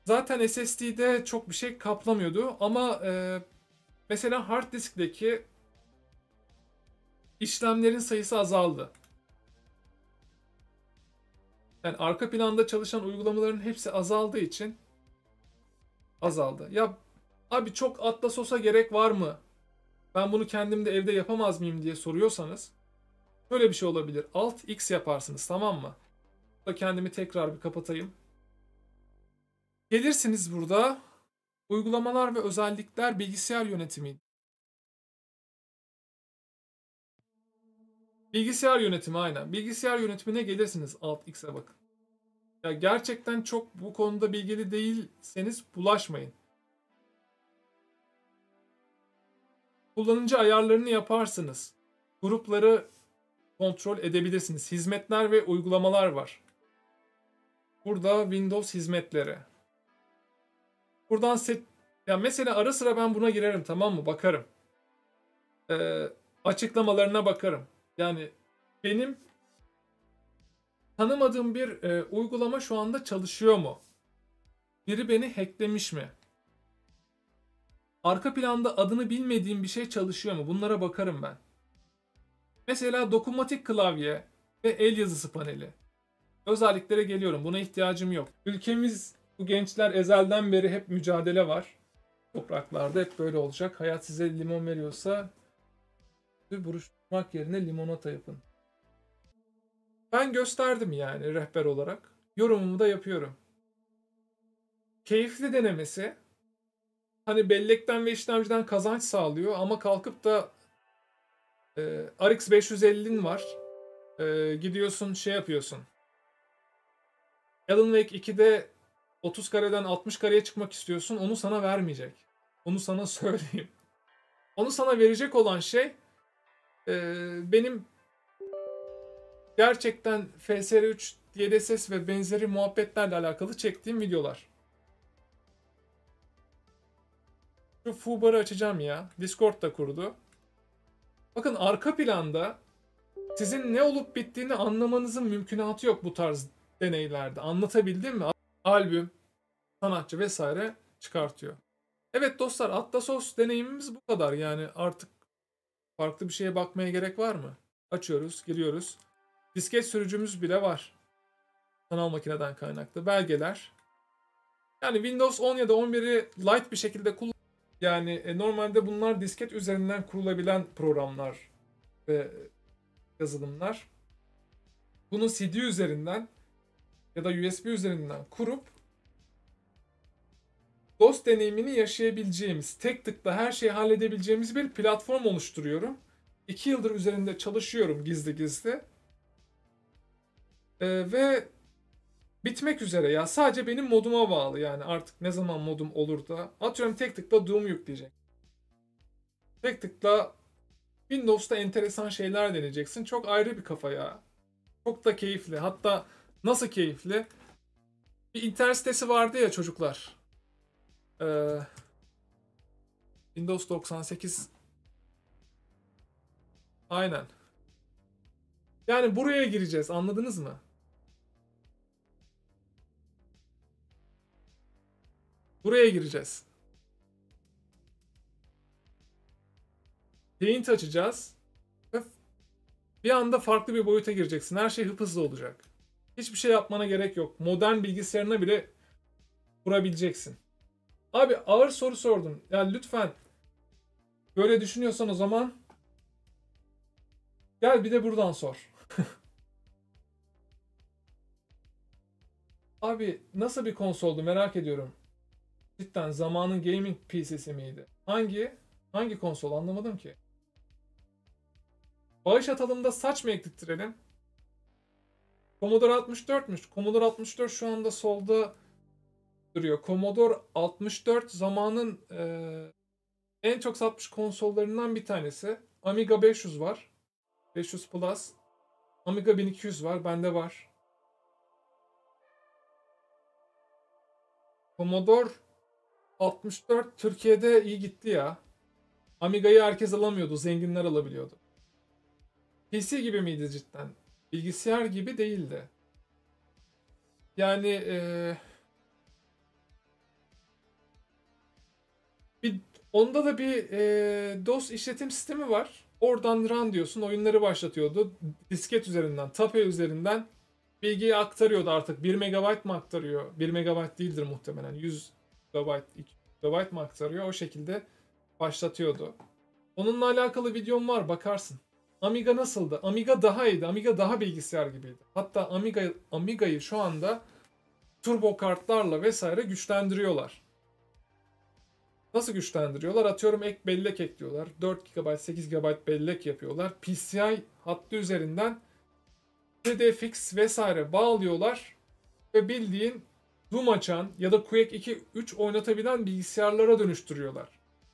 Zaten SSD'de çok bir şey kaplamıyordu ama mesela hard diskteki işlemlerin sayısı azaldı. Yani arka planda çalışan uygulamaların hepsi azaldığı için azaldı. Ya abi çok Atlasos'a gerek var mı? Ben bunu kendim de evde yapamaz mıyım diye soruyorsanız böyle bir şey olabilir. Alt X yaparsınız, tamam mı? Da kendimi tekrar bir kapatayım. Gelirsiniz burada uygulamalar ve özellikler bilgisayar yönetimi. Bilgisayar yönetimi aynen. Bilgisayar yönetimine gelirsiniz, Alt X'e bakın. Ya gerçekten çok bu konuda bilgili değilseniz bulaşmayın. Kullanıcı ayarlarını yaparsınız. Grupları kontrol edebilirsiniz. Hizmetler ve uygulamalar var. Burada Windows hizmetleri. Buradan ya mesela ara sıra ben buna girerim, tamam mı? Bakarım. Açıklamalarına bakarım. Yani benim tanımadığım bir uygulama şu anda çalışıyor mu? Biri beni hacklemiş mi? Arka planda adını bilmediğim bir şey çalışıyor mu? Bunlara bakarım ben. Mesela dokunmatik klavye ve el yazısı paneli. Özelliklere geliyorum. Buna ihtiyacım yok. Ülkemiz, bu gençler ezelden beri hep mücadele var. Topraklarda hep böyle olacak. Hayat size limon veriyorsa buruşturmak yerine limonata yapın. Ben gösterdim yani rehber olarak. Yorumumu da yapıyorum. Keyifli denemesi. Hani bellekten ve işlemciden kazanç sağlıyor ama kalkıp da RX 550'in var. Gidiyorsun şey yapıyorsun. Alan Wake 2'de 30 kareden 60 kareye çıkmak istiyorsun. Onu sana vermeyecek. Onu sana söyleyeyim. Onu sana verecek olan şey benim gerçekten FSR3, DLSS ve benzeri muhabbetlerle alakalı çektiğim videolar. Şu Fubar'ı açacağım ya. Discord da kurdu. Bakın arka planda sizin ne olup bittiğini anlamanızın mümkünatı yok bu tarz deneylerde. Anlatabildim mi? Albüm, sanatçı vesaire çıkartıyor. Evet dostlar, Atlasos deneyimimiz bu kadar. Yani artık farklı bir şeye bakmaya gerek var mı? Açıyoruz, giriyoruz. Disket sürücümüz bile var. Sanal makineden kaynaklı. Belgeler. Yani Windows 10 ya da 11'i light bir şekilde kullan. Yani normalde bunlar disket üzerinden kurulabilen programlar ve yazılımlar. Bunu CD üzerinden ya da USB üzerinden kurup DOS deneyimini yaşayabileceğimiz, tek tıkla her şeyi halledebileceğimiz bir platform oluşturuyorum. 2 yıldır üzerinde çalışıyorum gizli gizli. Ve bitmek üzere ya. Sadece benim moduma bağlı yani, artık ne zaman modum olur da. Atıyorum tek tıkla Doom yükleyecek. Tek tıkla Windows'ta enteresan şeyler deneyeceksin. Çok ayrı bir kafa ya. Çok da keyifli. Hatta nasıl keyifli? Bir internet sitesi vardı ya çocuklar. Ee, Windows 98. Aynen. Yani buraya gireceğiz, anladınız mı? Buraya gireceğiz. Paint açacağız. Ve bir anda farklı bir boyuta gireceksin. Her şey hızlı olacak. Hiçbir şey yapmana gerek yok. Modern bilgisayarına bile kurabileceksin. Abi ağır soru sordum. Ya lütfen böyle düşünüyorsan o zaman gel bir de buradan sor. Abi nasıl bir konsoldu merak ediyorum. Cidden zamanın gaming PC'si miydi? Hangi konsol anlamadım ki. Bağış atalım da saç mı ektirttirelim? Commodore 64'müş. Commodore 64 şu anda solda duruyor. Commodore 64 zamanın en çok satmış konsollarından bir tanesi. Amiga 500 var. 500 Plus. Amiga 1200 var. Bende var. Commodore 64 Türkiye'de iyi gitti ya. Amiga'yı herkes alamıyordu. Zenginler alabiliyordu. PC gibi miydi cidden? Bilgisayar gibi değildi. Yani Bir, onda da bir DOS işletim sistemi var. Oradan run diyorsun. Oyunları başlatıyordu. Disket üzerinden, tape üzerinden bilgiyi aktarıyordu artık. 1 megabayt mı aktarıyor? 1 megabayt değildir muhtemelen. 100 megabayt, 2 megabayt mı aktarıyor? O şekilde başlatıyordu. Onunla alakalı videom var, bakarsın. Amiga nasıldı? Amiga daha iyiydi. Amiga daha bilgisayar gibiydi. Hatta Amiga'yı şu anda turbo kartlarla vesaire güçlendiriyorlar. Nasıl güçlendiriyorlar? Atıyorum ek bellek ekliyorlar. 4 GB, 8 GB bellek yapıyorlar. PCI hattı üzerinden TDFX vesaire bağlıyorlar ve bildiğin Doom açan ya da Quake 2, 3 oynatabilen bilgisayarlara dönüştürüyorlar.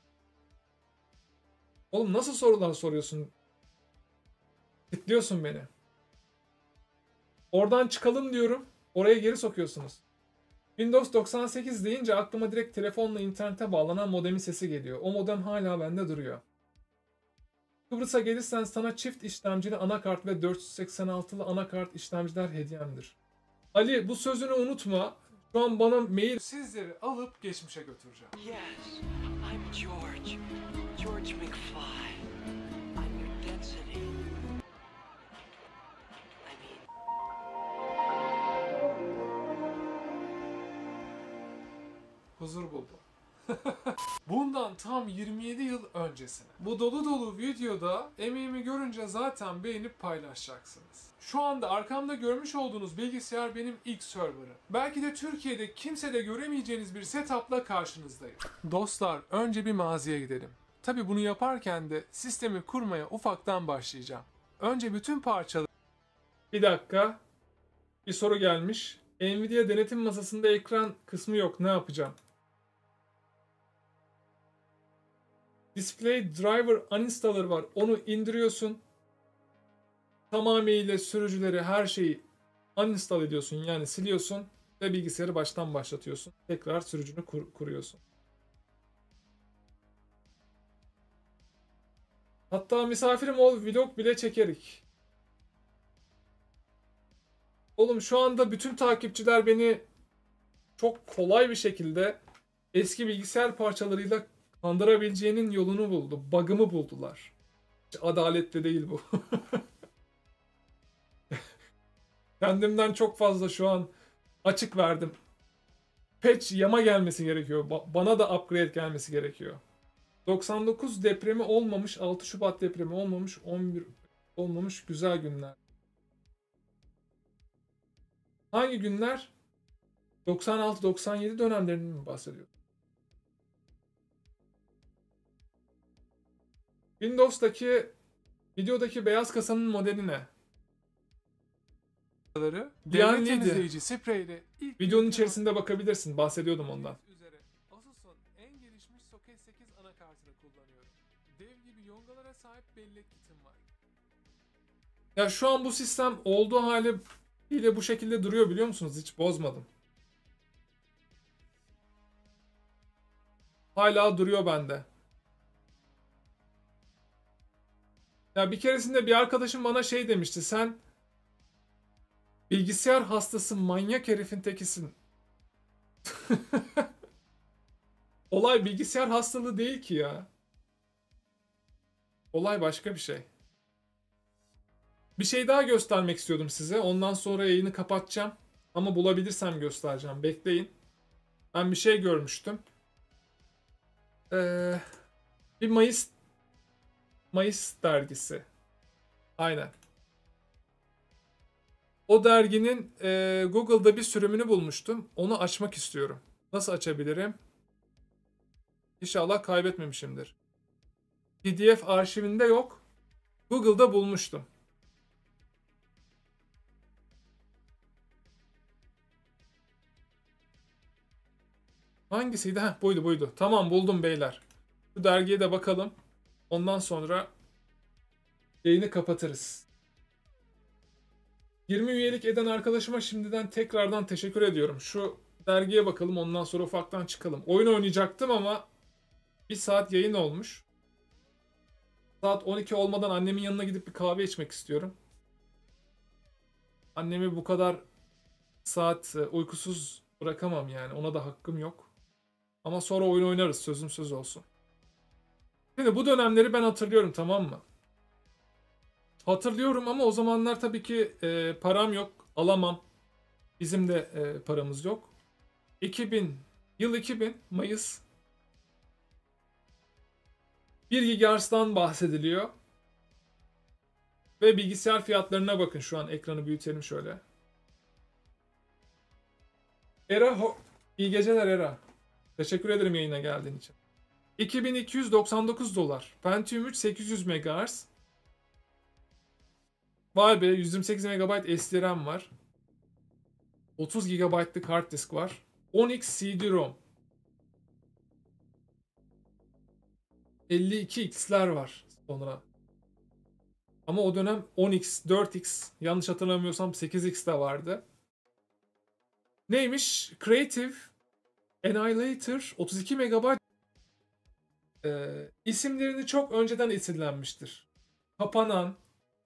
Oğlum nasıl sorular soruyorsun? Kitliyorsun beni. Oradan çıkalım diyorum. Oraya geri sokuyorsunuz. Windows 98 deyince aklıma direkt telefonla internete bağlanan modemin sesi geliyor. O modem hala bende duruyor. Kıbrıs'a gelirsen sana çift işlemcili anakart ve 486'lı anakart işlemciler hediyemdir. Ali, bu sözünü unutma. Şu an bana mail... Sizleri alıp geçmişe götüreceğim.
Yes, I'm George. George McFly. I'm your density. I mean...
Huzur buldum. Bundan tam 27 yıl öncesine. Bu dolu dolu videoda emeğimi görünce zaten beğenip paylaşacaksınız. Şu anda arkamda görmüş olduğunuz bilgisayar benim ilk serverım. Belki de Türkiye'de kimse de göremeyeceğiniz bir setup'la karşınızdayım. Dostlar, önce bir maziye gidelim. Tabi bunu yaparken de sistemi kurmaya ufaktan başlayacağım. Önce bütün parçaları... Bir dakika. Bir soru gelmiş. Nvidia denetim masasında ekran kısmı yok. Ne yapacağım? Display Driver Uninstaller var. Onu indiriyorsun. Tamamıyla sürücüleri, her şeyi uninstall ediyorsun. Yani siliyorsun ve bilgisayarı baştan başlatıyorsun. Tekrar sürücünü kuruyorsun. Hatta misafirim ol, vlog bile çekerik. Oğlum şu anda bütün takipçiler beni çok kolay bir şekilde eski bilgisayar parçalarıyla kandırabileceğinin yolunu buldu. Bug'ımı buldular. Hiç adaletli değil bu. Kendimden çok fazla şu an açık verdim. Patch yama gelmesi gerekiyor. Bana da upgrade gelmesi gerekiyor. 99 depremi olmamış, 6 Şubat depremi olmamış, 11 olmamış güzel günler. Hangi günler? 96-97 dönemlerinden mi bahsediyor? Windows'taki videodaki beyaz kasanın modeli ne? Devlet temizleyici spreyle videonun içerisinde bakabilirsin. Bahsediyordum ondan. Asus'un en gelişmiş soket 8 anakartını kullanıyorum. Dev gibi yongalara sahip bellek kitim var. Ya şu an bu sistem olduğu haliyle bu şekilde duruyor, biliyor musunuz? Hiç bozmadım. Hala duruyor bende. Ya bir keresinde bir arkadaşım bana şey demişti. Sen bilgisayar hastası manyak herifin tekisin. Olay bilgisayar hastalığı değil ki ya. Olay başka bir şey. Bir şey daha göstermek istiyordum size. Ondan sonra yayını kapatacağım. Ama bulabilirsem göstereceğim. Bekleyin. Ben bir şey görmüştüm. Bir Mayıs dergisi. Aynen. O derginin Google'da bir sürümünü bulmuştum. Onu açmak istiyorum. Nasıl açabilirim? İnşallah kaybetmemişimdir. PDF arşivinde yok. Google'da bulmuştum. Hangisiydi? Heh, buydu. Tamam, buldum beyler. Şu dergiye de bakalım. Ondan sonra yayını kapatırız. 20 üyelik eden arkadaşıma şimdiden tekrardan teşekkür ediyorum. Şu dergiye bakalım, ondan sonra ufaktan çıkalım. Oyun oynayacaktım ama 1 saat yayın olmuş. Saat 12 olmadan annemin yanına gidip bir kahve içmek istiyorum. Annemi bu kadar saat uykusuz bırakamam yani. Ona da hakkım yok. Ama sonra oyun oynarız, sözüm söz olsun. Şimdi bu dönemleri ben hatırlıyorum, tamam mı? Hatırlıyorum ama o zamanlar tabii ki param yok, alamam. Bizim de paramız yok. 2000, yıl 2000, Mayıs. 1 GHz'dan bahsediliyor. Ve bilgisayar fiyatlarına bakın, şu an ekranı büyütelim şöyle. Era, iyi geceler Era. Teşekkür ederim yayına geldiğin için. 2299 dolar. Pentium 3 800 MHz. Vay be, 128 MB SDRAM var. 30 GB'lık hard disk var. 10x CD-ROM. 52x'ler var sonra. Ama o dönem 10x, 4x, yanlış hatırlamıyorsam 8x de vardı. Neymiş? Creative Annihilator 32 MB. İsimlerini çok önceden esinlenmiştir. Kapanan,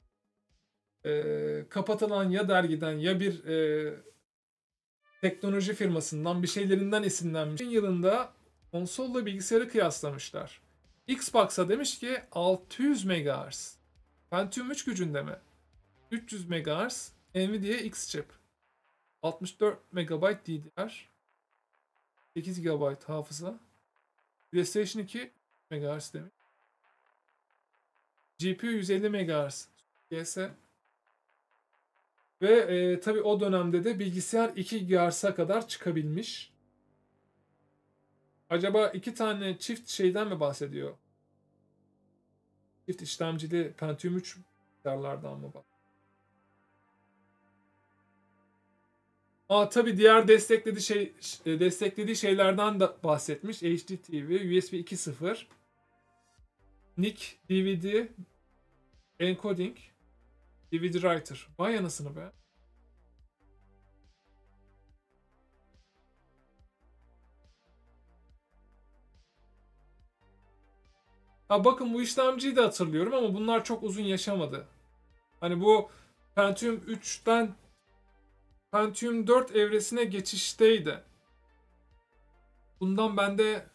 kapatılan ya dergiden ya bir teknoloji firmasından bir şeylerinden esinlenmiş. 2000 yılında konsolla bilgisayarı kıyaslamışlar. Xbox'a demiş ki 600 MHz. Pentium 3 gücünde mi? 300 MHz Nvidia X chip. 64 MB DDR. 8 GB hafıza. PlayStation 2 MHz demiş. GPU 150 MHz. GS. Ve tabi o dönemde de bilgisayar 2 GHz'a kadar çıkabilmiş. Acaba iki tane çift şeyden mi bahsediyor? Çift işlemcili Pentium 3 bilgisayarlardan mı bahsediyor? Tabi diğer desteklediği şeylerden de bahsetmiş. HDTV, USB 2.0, NIC, DVD, encoding, DVD writer. Vay anasını be. Bakın, bu işlemciyi de hatırlıyorum ama bunlar çok uzun yaşamadı. Hani bu Pentium 3'ten Pentium 4 evresine geçişteydi. Bundan bende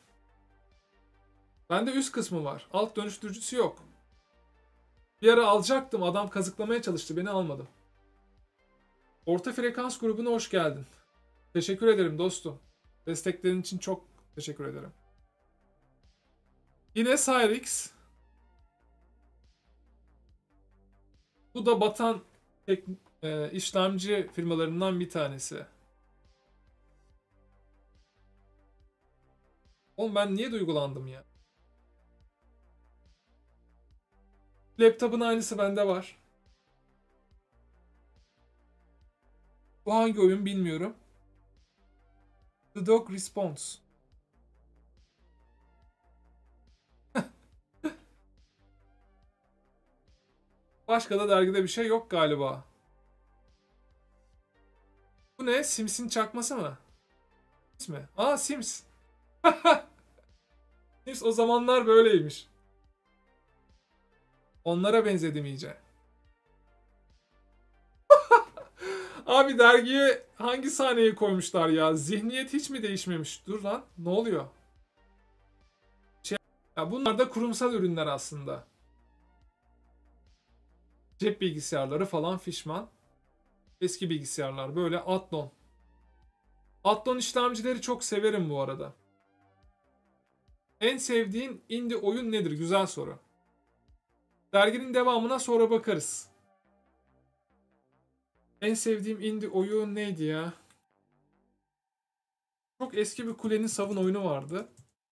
üst kısmı var. Alt dönüştürücüsü yok. Bir ara alacaktım. Adam kazıklamaya çalıştı. Beni almadı. Orta frekans grubuna hoş geldin. Teşekkür ederim dostum. Desteklerin için çok teşekkür ederim. Yine Cyrix. Bu da batan işlemci firmalarından bir tanesi. Oğlum ben niye duygulandım ya? Laptopun aynısı bende var. Bu hangi oyun bilmiyorum. The Dog Response. Başka da dergide bir şey yok galiba. Bu ne? Sims'in çakması mı? Sims mi? Sims. Sims o zamanlar böyleymiş. Onlara benzedim iyice. Abi dergiye hangi sahneyi koymuşlar ya? Zihniyet hiç mi değişmemiş? Dur lan, ne oluyor? Ya bunlar da kurumsal ürünler aslında. Cep bilgisayarları falan fişman. Eski bilgisayarlar böyle Athlon. Athlon işlemcileri çok severim bu arada. En sevdiğin indie oyun nedir? Güzel soru. Derginin devamına sonra bakarız. En sevdiğim indie oyun neydi ya? Çok eski bir Kulenin Savun oyunu vardı.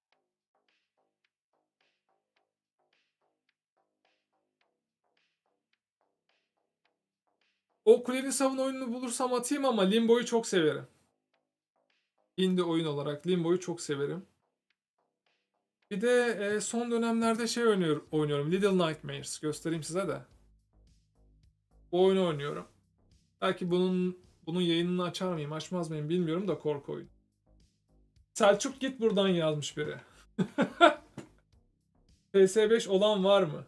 O Kulenin Savun oyununu bulursam atayım ama Limbo'yu çok severim. Indie oyun olarak Limbo'yu çok severim. Bir de son dönemlerde şey oynuyorum. Little Nightmares. Göstereyim size de. Bu oyunu oynuyorum. Belki bunun yayınını açar mıyım, açmaz mıyım bilmiyorum da, korku oyunu. Selçuk git buradan yazmış biri. PS5 olan var mı?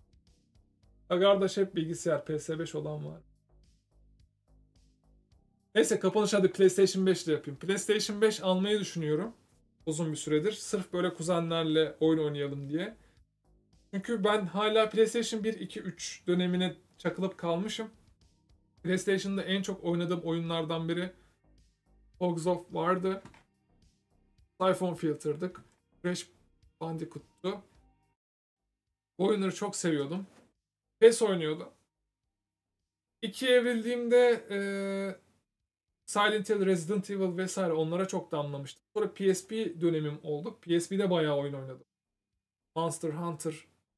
Kardeş hep bilgisayar. PS5 olan var. Neyse kapanış hadi PlayStation 5 ile yapayım. PlayStation 5 almayı düşünüyorum. Uzun bir süredir. Sırf böyle kuzenlerle oyun oynayalım diye. Çünkü ben hala PlayStation 1, 2, 3 dönemine çakılıp kalmışım. PlayStation'da en çok oynadığım oyunlardan biri Hogs of vardı. Siphon Filter'dık. Crash Bandicoot'tu. Bu oyunları çok seviyordum. PES oynuyordum. 2'ye evrildiğimde Silent Hill, Resident Evil vesaire onlara çok damlamıştım. Sonra PSP dönemim oldu. PSP'de bayağı oyun oynadım. Monster Hunter,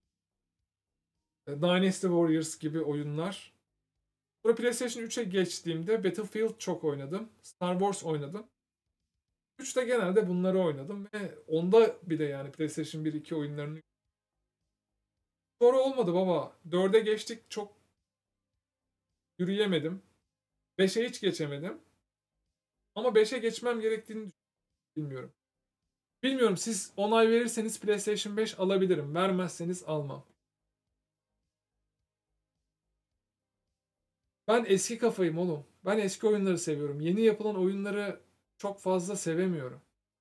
Dynasty Warriors gibi oyunlar. Sonra PlayStation 3'e geçtiğimde Battlefield çok oynadım. Star Wars oynadım. 3'te genelde bunları oynadım ve onda bir de yani PlayStation 1-2 oyunlarını. Sonra olmadı baba. 4'e geçtik, çok yürüyemedim. 5'e hiç geçemedim. Ama 5'e geçmem gerektiğini bilmiyorum. Bilmiyorum, siz onay verirseniz PlayStation 5 alabilirim. Vermezseniz almam. Ben eski kafayım oğlum. Ben eski oyunları seviyorum. Yeni yapılan oyunları çok fazla sevemiyorum.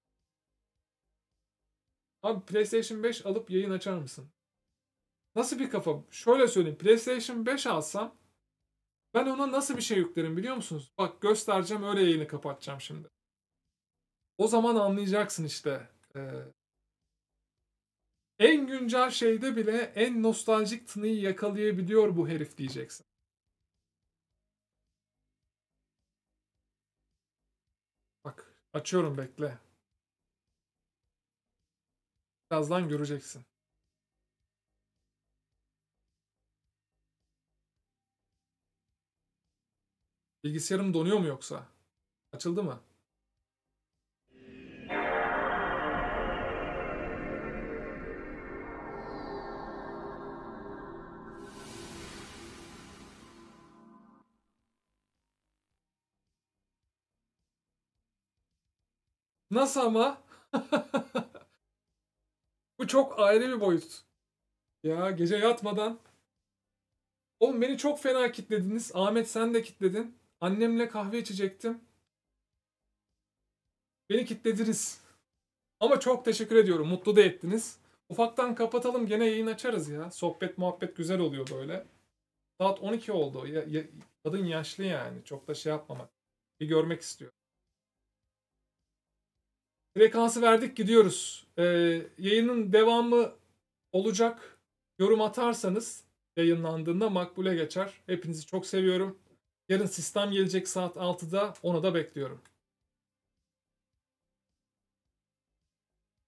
Abi PlayStation 5 alıp yayın açar mısın? Nasıl bir kafa? Şöyle söyleyeyim. PlayStation 5 alsam ben ona nasıl bir şey yüklerim biliyor musunuz? Bak göstereceğim, öyle yayını kapatacağım şimdi. O zaman anlayacaksın işte. En güncel şeyde bile en nostaljik tınıyı yakalayabiliyor bu herif diyeceksin. Bak açıyorum, bekle. Birazdan göreceksin. Bilgisayarım donuyor mu yoksa? Açıldı mı? Nasıl ama? Bu çok ayrı bir boyut. Ya gece yatmadan. Oğlum beni çok fena kitlediniz. Ahmet sen de kitledin. Annemle kahve içecektim. Beni kitlediniz. Ama çok teşekkür ediyorum. Mutlu da ettiniz. Ufaktan kapatalım. Gene yayın açarız ya. Sohbet muhabbet güzel oluyor böyle. Saat 12 oldu. Kadın yaşlı yani. Çok da şey yapmamak. Bir görmek istiyor. Frekansı verdik, gidiyoruz. Yayının devamı olacak. Yorum atarsanız yayınlandığında makbule geçer. Hepinizi çok seviyorum. Yarın sistem gelecek saat 6'da. Onu da bekliyorum.